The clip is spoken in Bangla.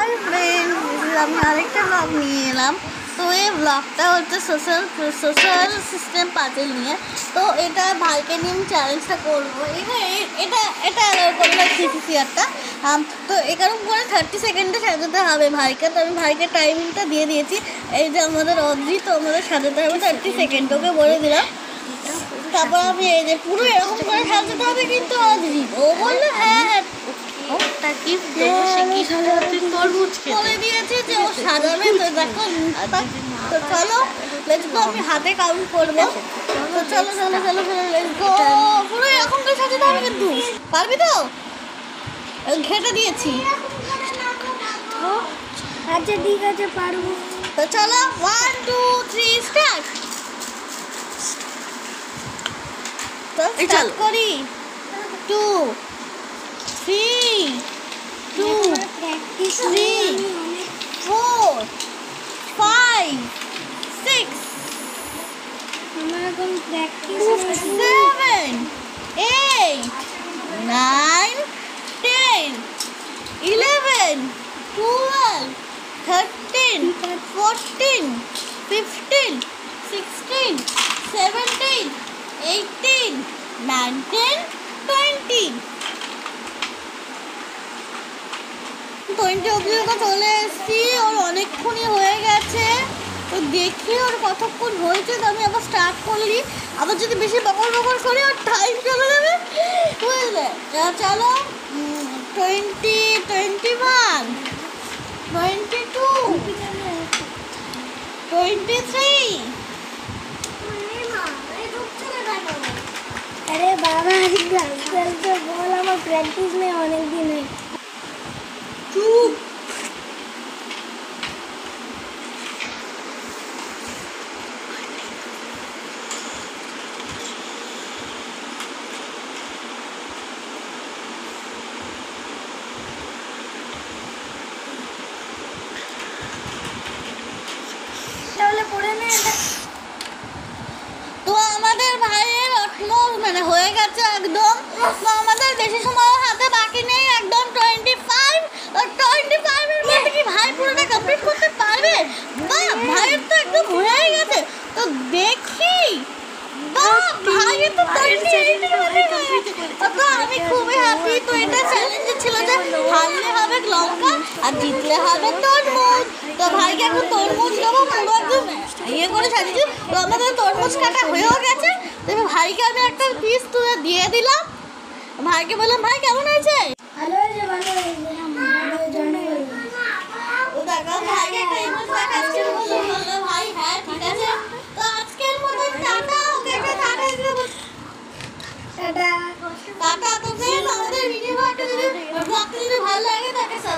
হাই ফ্রেন্ড, আমি আরেকটা ব্লগ নিয়ে এলাম। তো এই ব্লগটা হচ্ছে সোশ্যাল সিস্টেম পাজেল নিয়ে। তো এটা ভাইকে নিয়ে আমি চ্যালেঞ্জটা করবো। এটা অ্যালাউ করলো সিসিসিআরটা। তো এরকম করে 30 সেকেন্ডে সাজাতে হবে ভাইকে। তো আমি ভাইকে টাইমিংটা দিয়ে দিয়েছি। এই যে আমাদের অদ্রিত, আমাদের সাজাতে হবে 30 সেকেন্ড, ওকে বলে দিলাম। তারপর আমি এই যে পুরো এরকম করে সাজাতে হবে, কিন্তু অদ্রিত ও বললো হ্যাঁ বলে দিয়েছে যে ও সাজাবে। তো দেখো, তো চলো লেটস গো, আমি হাতে কাউন্ট করবো। তো চলো চলো চলো চলো লেটস গো। পুরো এরকম করে সাজাতে হবে, কিন্তু পারবি তো? ঘেটে দিয়েছি। আচ্ছা ঠিক আছে, পারবো। তো চলো 1 2 3 স্টার্ট। তো স্টার্ট করি। 2 3 2 3 4 5 6 আমার এখন প্র্যাকটিস 7 8 9 10 11 12 13 14 15 16 17 18 19 20 অব্দি চলে এসেছি। ওর অনেকক্ষণই হয়ে গেছে। তো দেখি ওর কতক্ষণ হয়েছে। তো আমি আবার স্টার্ট করলি। আবার যদি বেশি বকর করি ওর টাইম চলে যাবে, বুঝলে? চলো 20 21 22 23। আরে বাবা, আজকাল বল, আমার প্র্যাকটিস নেই অনেক দিন। চুপ। তাহলে পড়ে নে। তো আমাদের ভাইয়ের মানে হয়ে গেছে একদম। তো আমাদের বেশি সময় হাতে বাকি নেই, একদম 25। আর 25 এর মধ্যে কি ভাই পুরোটা কমপ্লিট করতে পারবে? বা ভাইয়ের তো একদম হয়ে গেছে। তো দেখি, বা ভাইয়ের তো 28 এর মধ্যে হয়ে গেছে। তো আমি খুবই হ্যাপি। তো এটা চ্যালেঞ্জ ছিল যে হারলে হবে লঙ্কা আর জিতলে হবে তরমুজ। তো ভাইকে এখন তরমুজ দেবো, পুরো একদম করে সাজিয়েছি। তো আমাদের তরমুজ কাটা হয়েও গেছে। তো ভাইকে আমি একটা পিস তুলে দিয়ে দিলাম। ভাইকে বললাম, ভাই কেমন হয়েছে? ভালো হয়েছে, ভালো হয়েছে। তো দেখো ভাইকে একটা ইমোজ দেখাচ্ছি, বললো ভাই হ্যাঁ ঠিক আছে। তো আজকের মতো টাটা। ওকে একটা টাটা দিয়ে বল। টাটা। টাটা। তো ফ্রেন্ডস, আমাদের ভিডিওটা যদি ভালো লাগে তাকে